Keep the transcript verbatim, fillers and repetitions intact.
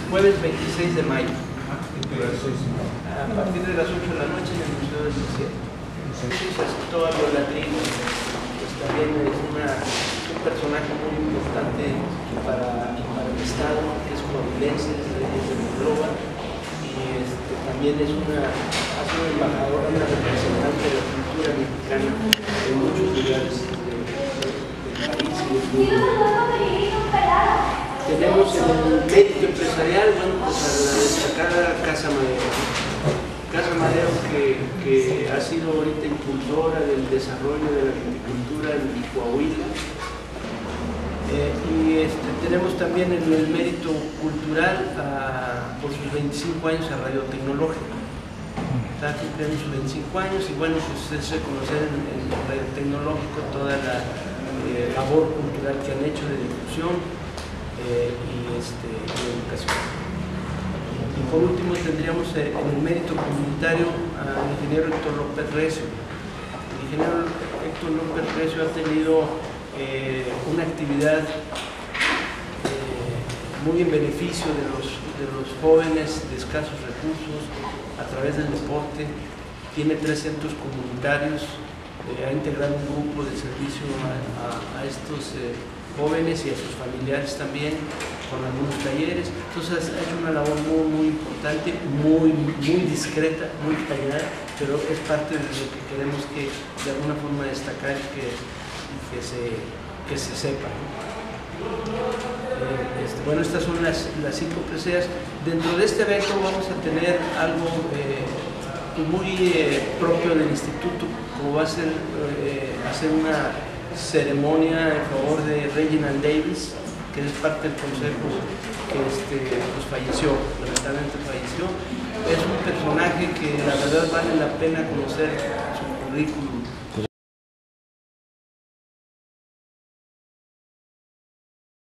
jueves veintiséis de mayo, a partir de las ocho de la noche en el Museo del Desierto. Se aceptó a Violatrini, pues también es una, un personaje muy importante para, para el Estado, que es coahuilense, es de, de Monclova, y este, también es una, ha sido embajadora, una representante de la cultura mexicana en muchos lugares de, de, del país y del mundo. Tenemos el mérito empresarial, bueno, pues a la destacada Casa Madero. Casa Madero que, que ha sido ahorita impulsora del desarrollo de la viticultura en Coahuila. Eh, y este, tenemos también en el mérito cultural a, por sus veinticinco años a Radio Tecnológico. Está cumpliendo sus veinticinco años y bueno, pues es reconocer en, en Radio Tecnológico toda la eh, labor cultural que han hecho de difusión eh, y este, de educación. Y por último tendríamos eh, en el mérito comunitario al ingeniero Héctor López Recio. El ingeniero Héctor López Recio ha tenido eh, una actividad eh, muy en beneficio de los, de los jóvenes de escasos recursos a través del deporte. Tiene tres centros comunitarios, eh, ha integrado un grupo de servicio a, a, a estos eh, jóvenes y a sus familiares también, con algunos talleres. Entonces ha hecho una labor muy, muy importante, muy, muy discreta, muy callada, pero es parte de lo que queremos que de alguna forma destacar y que, que, se, que se sepa. Eh, este, bueno, estas son las, las cinco preseas. Dentro de este evento vamos a tener algo eh, muy eh, propio del instituto, como va a ser eh, hacer una ceremonia en favor de Reginald Davis, que es parte del consejo que este, pues falleció, lamentablemente falleció. Es un personaje que la verdad vale la pena conocer su currículum.